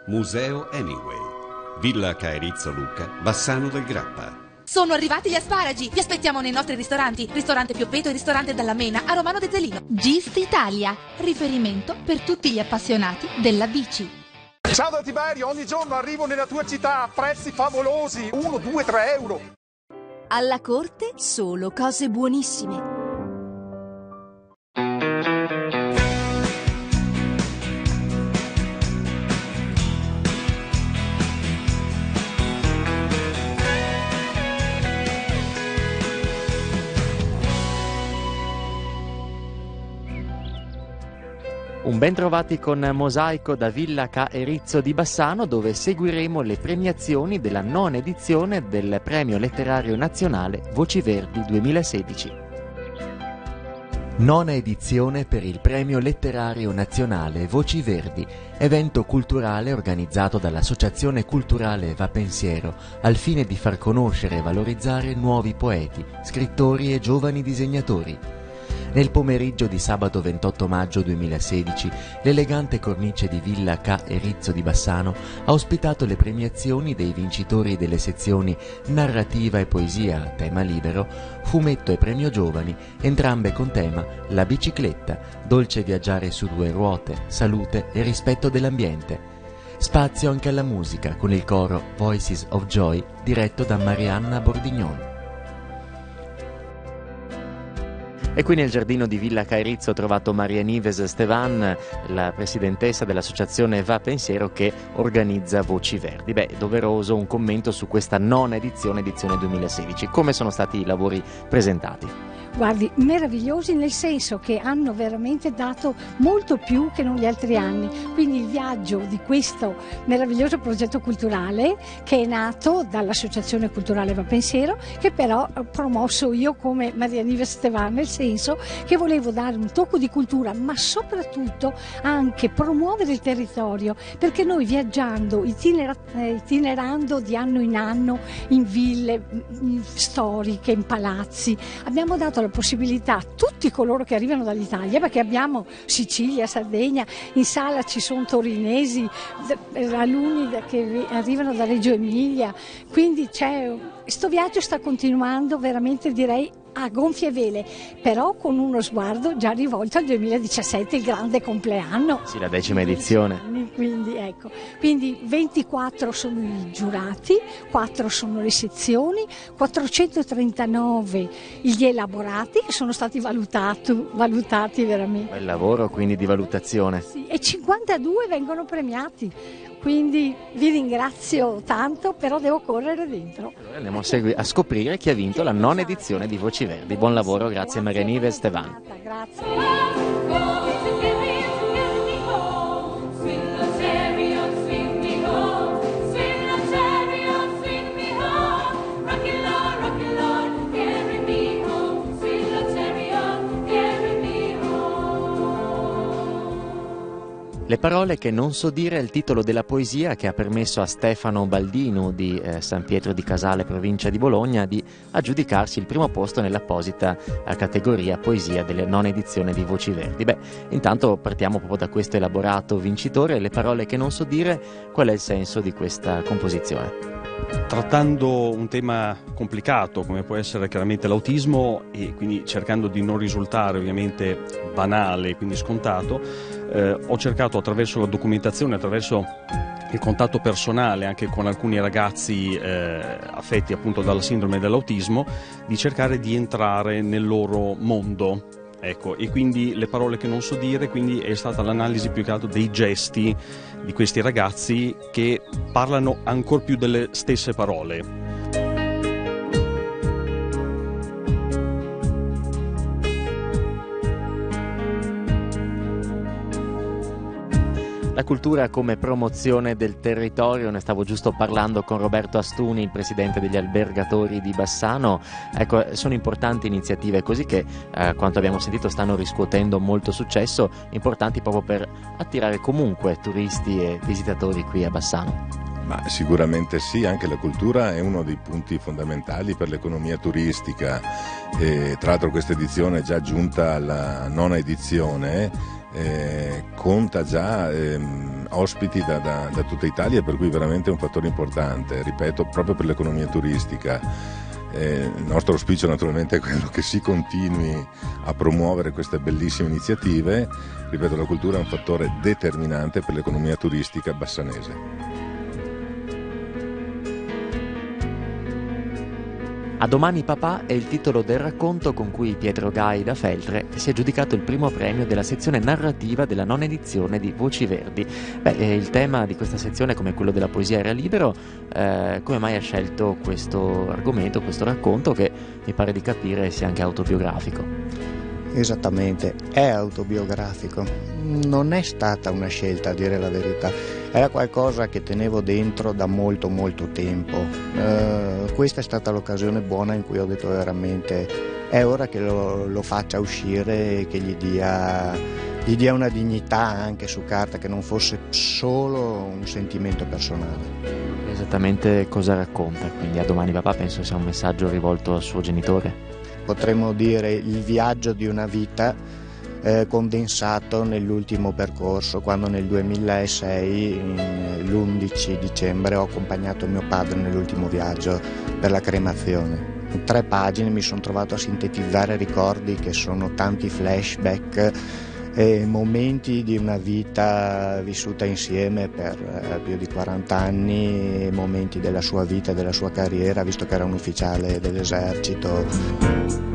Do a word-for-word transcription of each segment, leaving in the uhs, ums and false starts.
Museo Hemingway, Villa Caerizzo Lucca, Bassano del Grappa. Sono arrivati gli asparagi, vi aspettiamo nei nostri ristoranti, ristorante Pioppeto e ristorante Dalla Mena a Romano de Zelino. Gist Italia, riferimento per tutti gli appassionati della bici. Ciao da Tiberio, ogni giorno arrivo nella tua città a prezzi favolosi, uno, due, tre euro. Alla corte solo cose buonissime. Un ben trovati con Mosaico da Villa Caerizzo di Bassano, dove seguiremo le premiazioni della nona edizione del Premio Letterario Nazionale Voci Verdi duemilasedici. Nona edizione per il Premio Letterario Nazionale Voci Verdi, evento culturale organizzato dall'Associazione Culturale Va Pensiero al fine di far conoscere e valorizzare nuovi poeti, scrittori e giovani disegnatori. Nel pomeriggio di sabato ventotto maggio duemilasedici, l'elegante cornice di Villa Caerizzo di Bassano ha ospitato le premiazioni dei vincitori delle sezioni Narrativa e Poesia a tema libero, Fumetto e Premio Giovani, entrambe con tema La bicicletta, dolce viaggiare su due ruote, salute e rispetto dell'ambiente. Spazio anche alla musica con il coro Voices of Joy diretto da Marianna Bordignon. E qui nel giardino di Villa Caerizzo ho trovato Maria Nives Stevan, la presidentessa dell'associazione Va Pensiero che organizza Voci Verdi. Beh, doveroso un commento su questa nona edizione, edizione duemilasedici. Come sono stati i lavori presentati? Guardi, meravigliosi nel senso che hanno veramente dato molto più che non gli altri anni, quindi il viaggio di questo meraviglioso progetto culturale che è nato dall'Associazione Culturale Va Pensiero, che però ho promosso io come Maria Nives Stevan, nel senso che volevo dare un tocco di cultura, ma soprattutto anche promuovere il territorio, perché noi viaggiando, itinera- itinerando di anno in anno in ville in storiche, in palazzi, abbiamo dato la possibilità a tutti coloro che arrivano dall'Italia, perché abbiamo Sicilia, Sardegna, in sala ci sono torinesi, alunni che arrivano da Reggio Emilia, quindi c'è, questo viaggio sta continuando veramente, direi, a gonfie vele, però con uno sguardo già rivolto al duemiladiciassette, il grande compleanno. Sì, la decima edizione. Quindi ecco, quindi ventiquattro sono i giurati, quattro sono le sezioni, quattrocentotrentanove gli elaborati che sono stati valutati, valutati veramente. Bel lavoro quindi di valutazione. Sì, e cinquantadue vengono premiati. Quindi vi ringrazio tanto, però devo correre dentro. Allora andiamo a, segui- a scoprire chi ha vinto la nona edizione di Voci Verdi. Buon lavoro, grazie, grazie Maria Nives Stevan. Grazie. Le parole che non so dire è il titolo della poesia che ha permesso a Stefano Baldino di eh, San Pietro di Casale, provincia di Bologna, di aggiudicarsi il primo posto nell'apposita eh, categoria poesia della nona edizione di Voci Verdi. Beh, intanto partiamo proprio da questo elaborato vincitore. Le parole che non so dire, qual è il senso di questa composizione? Trattando un tema complicato come può essere chiaramente l'autismo e quindi cercando di non risultare ovviamente banale, quindi scontato, eh, ho cercato attraverso la documentazione, attraverso il contatto personale anche con alcuni ragazzi eh, affetti appunto dalla sindrome dell'autismo, di cercare di entrare nel loro mondo. Ecco, e quindi le parole che non so dire, quindi è stata l'analisi più che altro dei gesti di questi ragazzi che parlano ancor più delle stesse parole. La cultura come promozione del territorio, ne stavo giusto parlando con Roberto Astuni, il presidente degli albergatori di Bassano. Ecco, sono importanti iniziative così che, eh, quanto abbiamo sentito, stanno riscuotendo molto successo, importanti proprio per attirare comunque turisti e visitatori qui a Bassano. Ma sicuramente sì, anche la cultura è uno dei punti fondamentali per l'economia turistica. E, tra l'altro questa edizione è già giunta alla nona edizione eh, conta già ehm, ospiti da, da, da tutta Italia, per cui veramente è un fattore importante, ripeto, proprio per l'economia turistica. Eh, il nostro auspicio naturalmente è quello che si continui a promuovere queste bellissime iniziative. Ripeto, la cultura è un fattore determinante per l'economia turistica bassanese. A domani papà è il titolo del racconto con cui Pietro Gai da Feltre si è aggiudicato il primo premio della sezione narrativa della nona edizione di Voci Verdi. Beh, il tema di questa sezione, come quello della poesia, era libero. Eh, come mai ha scelto questo argomento, questo racconto che mi pare di capire sia anche autobiografico? Esattamente, è autobiografico. Non è stata una scelta, a dire la verità. Era qualcosa che tenevo dentro da molto molto tempo. Eh, questa è stata l'occasione buona in cui ho detto veramente è ora che lo, lo faccia uscire e che gli dia, gli dia una dignità anche su carta, che non fosse solo un sentimento personale. Esattamente cosa racconta? Quindi A domani papà penso sia un messaggio rivolto al suo genitore. Potremmo dire il viaggio di una vita eh, condensato nell'ultimo percorso, quando nel duemilasei, l'undici dicembre, ho accompagnato mio padre nell'ultimo viaggio per la cremazione. In tre pagine mi sono trovato a sintetizzare ricordi che sono tanti flashback e momenti di una vita vissuta insieme per eh, più di quaranta anni, momenti della sua vita e della sua carriera, visto che era un ufficiale dell'esercito.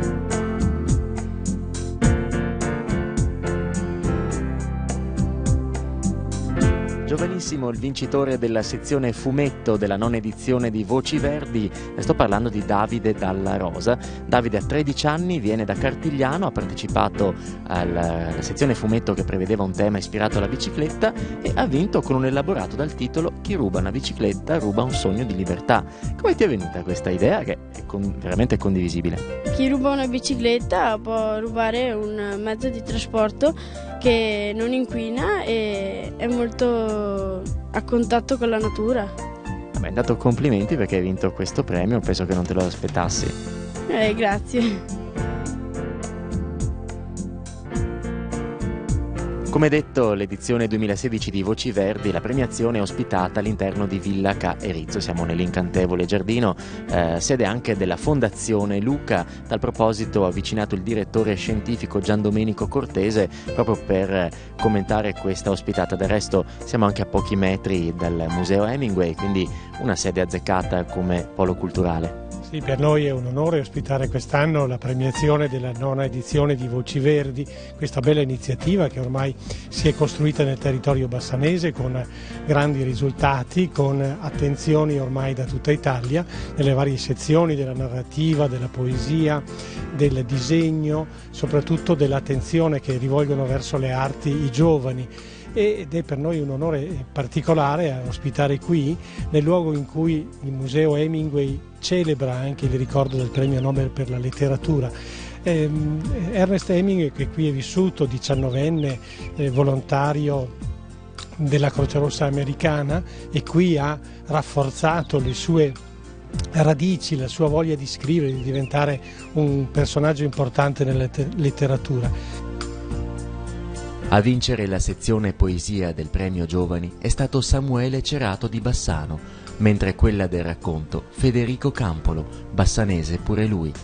Giovanissimo il vincitore della sezione fumetto della nona edizione di Voci Verdi, sto parlando di Davide Dalla Rosa. Davide ha tredici anni, viene da Cartigliano, ha partecipato alla, alla sezione fumetto che prevedeva un tema ispirato alla bicicletta e ha vinto con un elaborato dal titolo Chi ruba una bicicletta ruba un sogno di libertà. Come ti è venuta questa idea che è con, veramente condivisibile? Chi ruba una bicicletta può rubare un mezzo di trasporto che non inquina e è molto a contatto con la natura. Vabbè, intanto complimenti perché hai vinto questo premio, penso che non te lo aspettassi. Eh, grazie. Come detto, l'edizione duemilasedici di Voci Verdi, la premiazione è ospitata all'interno di Villa Ca Erizzo. Siamo nell'incantevole giardino, eh, sede anche della Fondazione Luca. Tal proposito ho avvicinato il direttore scientifico Gian Domenico Cortese proprio per commentare questa ospitata. Del resto siamo anche a pochi metri dal Museo Hemingway, quindi una sede azzeccata come polo culturale. Sì, per noi è un onore ospitare quest'anno la premiazione della nona edizione di Voci Verdi, questa bella iniziativa che ormai si è costruita nel territorio bassanese con grandi risultati, con attenzioni ormai da tutta Italia, nelle varie sezioni della narrativa, della poesia, del disegno, soprattutto dell'attenzione che rivolgono verso le arti i giovani. Ed è per noi un onore particolare ospitare qui, nel luogo in cui il Museo Hemingway celebra anche il ricordo del premio Nobel per la letteratura. Eh, Ernest Hemingway, che qui è vissuto, diciannovenne, eh, volontario della Croce Rossa americana, e qui ha rafforzato le sue radici, la sua voglia di scrivere, di diventare un personaggio importante nella letteratura. A vincere la sezione poesia del premio Giovani è stato Samuele Cerato di Bassano, mentre quella del racconto Federico Campolo, bassanese pure lui.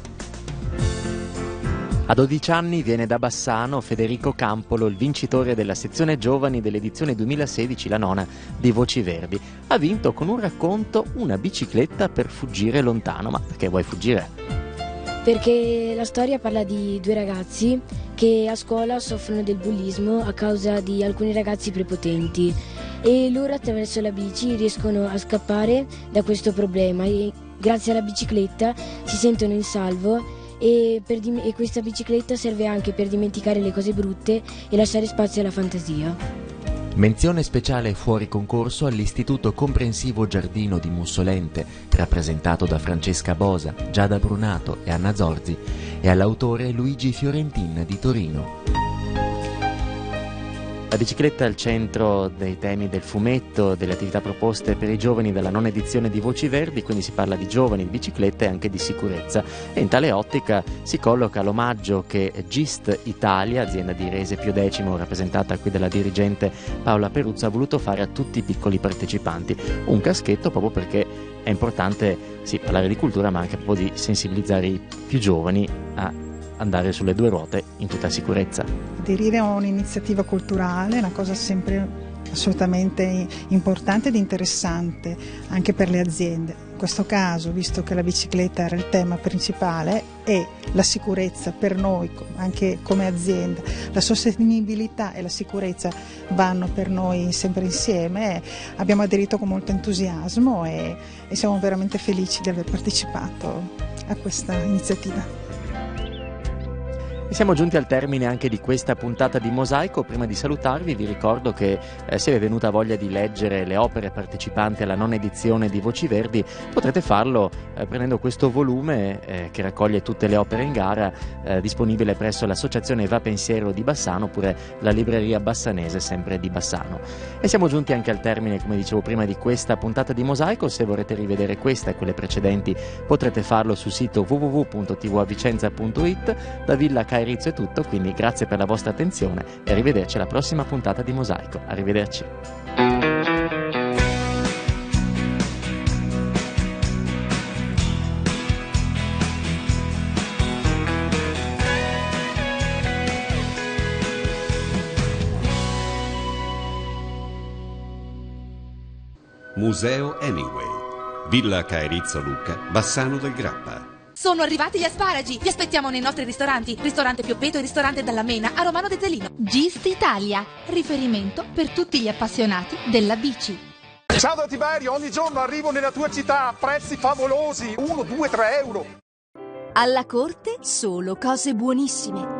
A dodici anni viene da Bassano Federico Campolo, il vincitore della sezione Giovani dell'edizione duemilasedici, la nona, di Voci Verdi. Ha vinto con un racconto Una bicicletta per fuggire lontano. Ma perché vuoi fuggire? Perché la storia parla di due ragazzi che a scuola soffrono del bullismo a causa di alcuni ragazzi prepotenti e loro attraverso la bici riescono a scappare da questo problema e grazie alla bicicletta si sentono in salvo e, per dim- e questa bicicletta serve anche per dimenticare le cose brutte e lasciare spazio alla fantasia. Menzione speciale fuori concorso all'Istituto Comprensivo Giardino di Mussolente, rappresentato da Francesca Bosa, Giada Brunato e Anna Zorzi, e all'autore Luigi Fiorentin di Torino. La bicicletta è al centro dei temi del fumetto, delle attività proposte per i giovani dalla nona edizione di Voci Verdi, quindi si parla di giovani, di bicicletta e anche di sicurezza. E in tale ottica si colloca l'omaggio che Gist Italia, azienda di Rese Pio X, rappresentata qui dalla dirigente Paola Peruzzo, ha voluto fare a tutti i piccoli partecipanti. Un caschetto proprio perché è importante sì, parlare di cultura, ma anche proprio di sensibilizzare i più giovani a andare sulle due ruote in tutta sicurezza. Aderire a un'iniziativa culturale è una cosa sempre assolutamente importante ed interessante anche per le aziende. In questo caso, visto che la bicicletta era il tema principale e la sicurezza per noi anche come azienda, la sostenibilità e la sicurezza vanno per noi sempre insieme, abbiamo aderito con molto entusiasmo e, e siamo veramente felici di aver partecipato a questa iniziativa. E siamo giunti al termine anche di questa puntata di Mosaico. Prima di salutarvi vi ricordo che eh, se vi è venuta voglia di leggere le opere partecipanti alla nona edizione di Voci Verdi potrete farlo eh, prendendo questo volume eh, che raccoglie tutte le opere in gara, eh, disponibile presso l'associazione Va Pensiero di Bassano oppure la libreria bassanese sempre di Bassano. E siamo giunti anche al termine, come dicevo prima, di questa puntata di Mosaico. Se vorrete rivedere questa e quelle precedenti potrete farlo sul sito w w w punto t v a vicenza punto i t. Da Villa Caerizzo è tutto, quindi grazie per la vostra attenzione e arrivederci alla prossima puntata di Mosaico. Arrivederci. Museo Hemingway, Villa Caerizzo Lucca, Bassano del Grappa. Sono arrivati gli asparagi! Vi aspettiamo nei nostri ristoranti. Ristorante Pioppeto e ristorante Dalla Mena a Romano de Zelino. Gist Italia, riferimento per tutti gli appassionati della bici. Ciao da Tiberio, ogni giorno arrivo nella tua città a prezzi favolosi, uno, due, tre euro. Alla corte solo cose buonissime.